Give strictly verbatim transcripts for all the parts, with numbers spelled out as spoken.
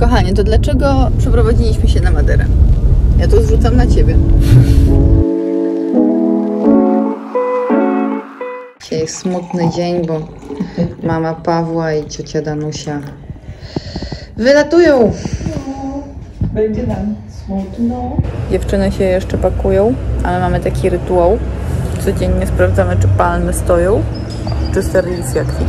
Kochanie, to dlaczego przeprowadziliśmy się na Maderę? Ja to zrzucam na ciebie. Dzisiaj jest smutny dzień, bo mama Pawła i ciocia Danusia wylatują. Będzie nam smutno. Dziewczyny się jeszcze pakują, ale mamy taki rytuał. Codziennie sprawdzamy, czy palmy stoją, czy serwis jaki.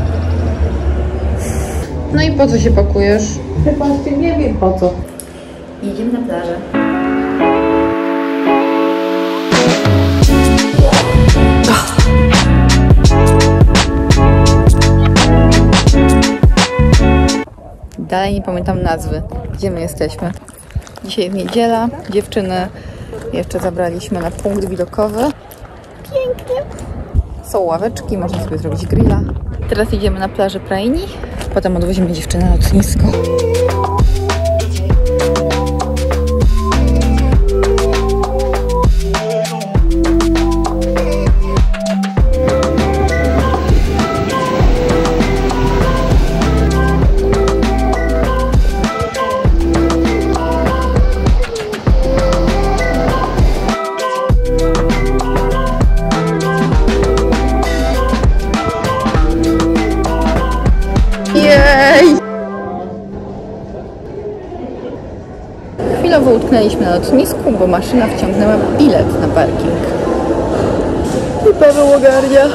No i po co się pakujesz? Chyba nie wiem po co. Jedziemy na plażę. Dalej nie pamiętam nazwy, gdzie my jesteśmy. Dzisiaj w niedziela. Dziewczyny jeszcze zabraliśmy na punkt widokowy. Pięknie. Są ławeczki, można sobie zrobić grilla. Teraz idziemy na plażę Praini. Potem odwozimy dziewczynę na lotnisko. Jej! Chwilowo utknęliśmy na lotnisku, bo maszyna wciągnęła bilet na parking. I Paweł ogarnia.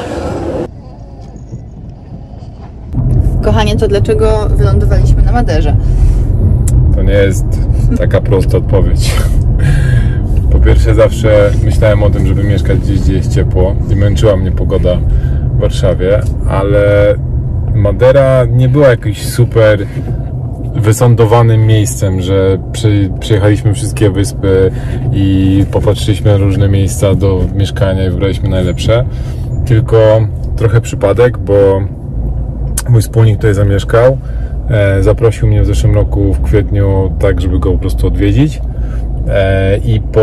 Kochanie, to dlaczego wylądowaliśmy na Maderze? To nie jest taka prosta odpowiedź. Po pierwsze, zawsze myślałem o tym, żeby mieszkać gdzieś, gdzie jest ciepło i męczyła mnie pogoda w Warszawie, ale Madera nie była jakimś super wysądowanym miejscem, że przy, przyjechaliśmy wszystkie wyspy i popatrzyliśmy na różne miejsca do mieszkania i wybraliśmy najlepsze, tylko trochę przypadek, bo mój wspólnik tutaj zamieszkał, e, zaprosił mnie w zeszłym roku w kwietniu tak, żeby go po prostu odwiedzić, e, i po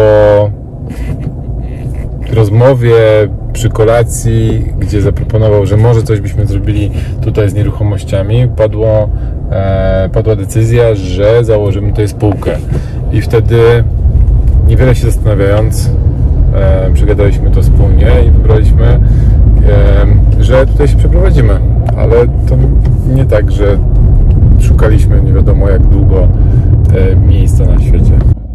rozmowie przy kolacji, gdzie zaproponował, że może coś byśmy zrobili tutaj z nieruchomościami, padło, e, padła decyzja, że założymy tutaj spółkę. I wtedy, niewiele się zastanawiając, e, przegadaliśmy to wspólnie i wybraliśmy, e, że tutaj się przeprowadzimy. Ale to nie tak, że szukaliśmy nie wiadomo jak długo e, miejsca na świecie.